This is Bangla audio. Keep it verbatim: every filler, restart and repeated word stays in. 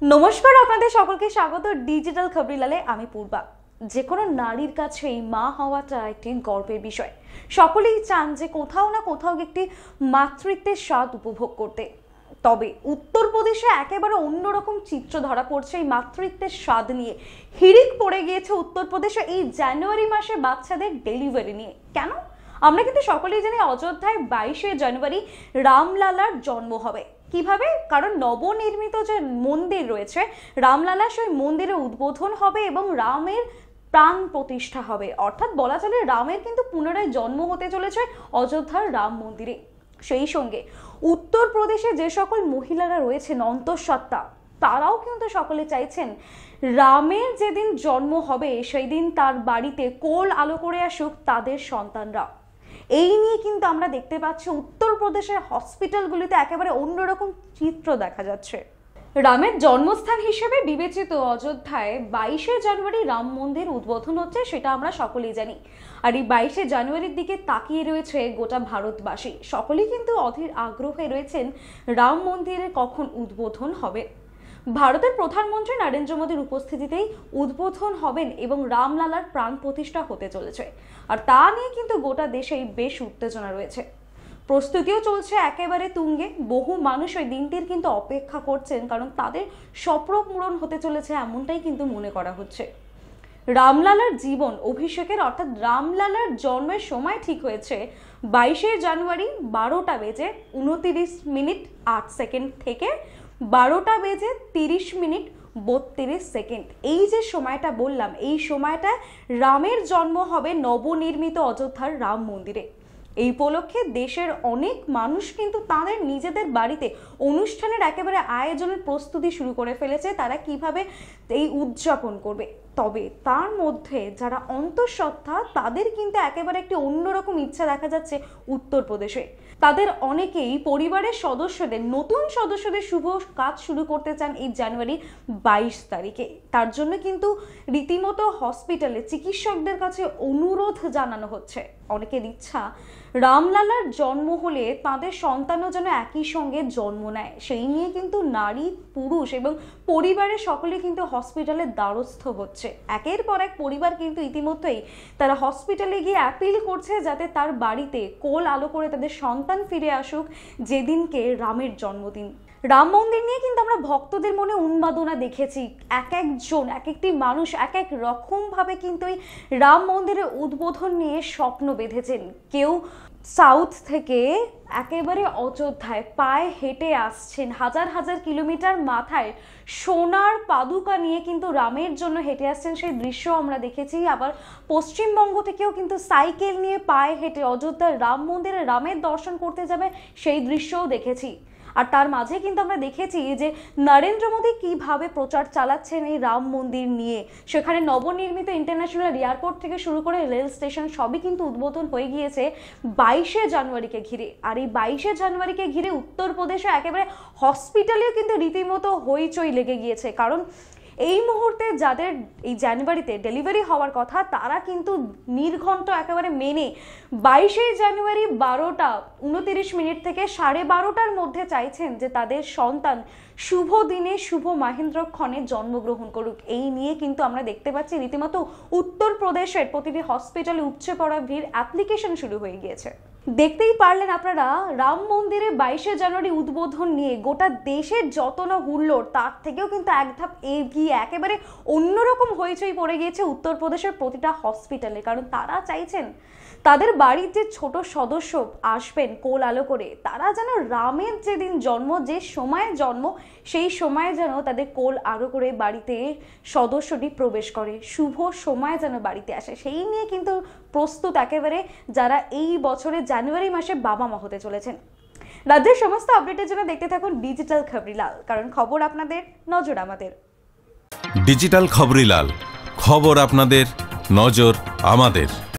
নমস্কার, আপনাদের সকলকে স্বাগত ডিজিটাল খবরিলালে। আমি পূর্বা। যে কোনো নারীর কাছেই মা হওয়াটা একটি গর্বের বিষয়। সকলেই চান যে কোথাও না কোথাও একটি মাতৃত্বের স্বাদ উপভোগ করতে। তবে উত্তরপ্রদেশে একেবারে অন্যরকম চিত্র ধরা পড়ছে এই মাতৃত্বের স্বাদ নিয়ে। হিড়িক পড়ে গিয়েছে উত্তরপ্রদেশে এই জানুয়ারি মাসে বাচ্চাদের ডেলিভারি নিয়ে। কেন? আমরা কিন্তু সকলেই জানি অযোধ্যায় বাইশে জানুয়ারি রামলালার জন্ম হবে। কিভাবে? কারণ নবনির্মিত যে মন্দির রয়েছে রামলালা, সেই মন্দিরের উদ্বোধন হবে এবং রামের প্রাণ প্রতিষ্ঠা হবে। অর্থাৎ বলা চলে রামের কিন্তু পুনরায় জন্ম হতে চলেছে অযোধ্যার রাম মন্দিরে। সেই সঙ্গে উত্তরপ্রদেশে যে সকল মহিলারা রয়েছেন অন্তঃসত্ত্বা, তারাও কিন্তু সকলে চাইছেন রামের যেদিন জন্ম হবে সেই দিন তার বাড়িতে কোল আলো করে আসুক তাদের সন্তানরা। এই নিয়ে কিন্তু আমরা দেখতে পাচ্ছি উত্তরপ্রদেশের হসপিটালগুলিতে একেবারে অন্যরকম চিত্র দেখা যাচ্ছে। রামের জন্মস্থান হিসেবে বিবেচিত অযোধ্যায় বাইশে জানুয়ারি রাম মন্দির উদ্বোধন হচ্ছে, সেটা আমরা সকলেই জানি। আর এই বাইশে জানুয়ারির দিকে তাকিয়ে রয়েছে গোটা ভারতবাসী। সকলেই কিন্তু অধীর আগ্রহে রয়েছেন রাম মন্দিরের কখন উদ্বোধন হবে। ভারতের প্রধানমন্ত্রী নরেন্দ্র মোদীর উপস্থিতিতেই উদ্বোধন হবেন এবং রামলালার প্রাণ প্রতিষ্ঠা হতে চলেছে। আর তা নিয়ে কিন্তু গোটা দেশেই বেশ উত্তেজনা রয়েছে, প্রস্তুতিও চলছে একেবারে তুঙ্গে। বহু মানুষ ওই দিনটির কিন্তু অপেক্ষা করছেন, কারণ তাদের স্বপ্ন পূরণ হতে চলেছে এমনটাই কিন্তু মনে করা হচ্ছে। রামলালার জীবন অভিষেকের অর্থাৎ রামলালার জন্মের সময় ঠিক হয়েছে বাইশে জানুয়ারি বারোটা বেজে উনতিরিশ মিনিট আট সেকেন্ড থেকে বারোটা বেজে তিরিশ মিনিট বত্রিশ সেকেন্ড। এই যে সময়টা বললাম, এই সময়টা রামের জন্ম হবে নবনির্মিত অযোধ্যার রাম মন্দিরে। এই উপলক্ষে দেশের অনেক মানুষ কিন্তু তাদের নিজেদের বাড়িতে অনুষ্ঠানের একেবারে আয়োজনের প্রস্তুতি শুরু করে ফেলেছে, তারা কিভাবে এই উদযাপন করবে। তবে তার মধ্যে যারা অন্তঃসত্ত্বা তাদের কিন্তু একেবারে একটি অন্যরকম ইচ্ছা দেখা যাচ্ছে উত্তরপ্রদেশে। তাদের অনেকেই পরিবারের সদস্যদের নতুন সদস্যদের শুভ কাজ শুরু করতে চান এই জানুয়ারি বাইশ তারিখে। তার জন্য কিন্তু রীতিমতো হসপিটালে চিকিৎসকদের কাছে অনুরোধ জানানো হচ্ছে। অনেকের ইচ্ছা রামলালার জন্ম হলে তাদের সন্তানও যেন একই সঙ্গে জন্ম নেয়। সেই নিয়ে কিন্তু নারী, পুরুষ এবং পরিবারের সকলে কিন্তু হসপিটালের দ্বারস্থ হচ্ছে। একের পর এক পরিবার কিন্তু ইতিমধ্যেই তারা হসপিটালে গিয়ে অ্যাপিল করছে যাতে তার বাড়িতে কোল আলো করে তাদের সন্তান ফিরে আসুক যেদিনকে রামের জন্মদিন। রাম মন্দির নিয়ে কিন্তু আমরা ভক্তদের মনে উন্মাদনা দেখেছি। এক একজন এক একটি মানুষ এক এক রকম ভাবে কিন্তু এই রাম মন্দিরের উদ্বোধন নিয়ে স্বপ্ন বেঁধেছেন। কেউ সাউথ থেকে একেবারে অযোধ্যায় পায়ে হেঁটে আসছেন, হাজার হাজার কিলোমিটার মাথায় সোনার পাদুকা নিয়ে কিন্তু রামের জন্য হেঁটে আসছেন, সেই দৃশ্য আমরা দেখেছি। আবার পশ্চিমবঙ্গ থেকেও কিন্তু সাইকেল নিয়ে পায়ে হেঁটে অযোধ্যার রাম মন্দিরে রামের দর্শন করতে যাবে, সেই দৃশ্যও দেখেছি। আর তার মাঝে কিন্তু আমরা দেখেছি যে নরেন্দ্র মোদী কিভাবে প্রচার চালাচ্ছেন এই রাম মন্দির নিয়ে। সেখানে নবনির্মিত ইন্টারন্যাশনাল এয়ারপোর্ট থেকে শুরু করে রেল স্টেশন সবই কিন্তু উদ্বোধন হয়ে গিয়েছে বাইশে জানুয়ারিকে ঘিরে। আর এই বাইশে জানুয়ারিকে ঘিরে উত্তরপ্রদেশে একেবারে হসপিটালেও কিন্তু রীতিমতো হইচই লেগে গিয়েছে। কারণ এই মুহূর্তে যাদের এই জানুয়ারিতে ডেলিভারি হওয়ার কথা তারা কিন্তু নির্ঘণ্ট একেবারে মেনে বাইশে জানুয়ারি বারোটা উনতিরিশ মিনিট থেকে সাড়ে বারোটার মধ্যে চাইছেন যে তাদের সন্তান শুভ দিনে শুভ মাহেন্দ্রক্ষণে জন্মগ্রহণ করুক। এই নিয়ে কিন্তু আমরা দেখতে পাচ্ছি রীতিমতো উত্তরপ্রদেশের প্রতিটি হসপিটালে উপচে পড়া ভিড়, অ্যাপ্লিকেশন শুরু হয়ে গিয়েছে। দেখতেই পারলেন আপনারা রাম মন্দিরে বাইশে জানুয়ারি উদ্বোধন নিয়ে গোটা দেশের যত না হুল্লোড়, তার থেকেও কিন্তু এক ধাপ এগিয়ে একেবারে অন্যরকম হইচই পড়ে গিয়েছে উত্তরপ্রদেশের প্রতিটা হসপিটালে। কারণ তারা চাইছেন তাদের বাড়ির যে ছোট সদস্য আসবেন কোল আলো করে, তারা যেন রামের যেদিন জন্ম, যে সময়ে জন্ম, সেই সময়ে যেন তাদের কোল আলো করে বাড়িতে সদস্যটি প্রবেশ করে, শুভ সময় যেন বাড়িতে আসে। সেই নিয়ে কিন্তু প্রস্তুত একেবারে যারা এই বছরের জানুয়ারি মাসে বাবা মা হতে চলেছেন। রাজ্যের সমস্ত আপডেটের জন্য দেখতে থাকুন ডিজিটাল খবরিলাল, কারণ খবর আপনাদের, নজর আমাদের। ডিজিটাল খবরিলাল, খবর আপনাদের, নজর আমাদের।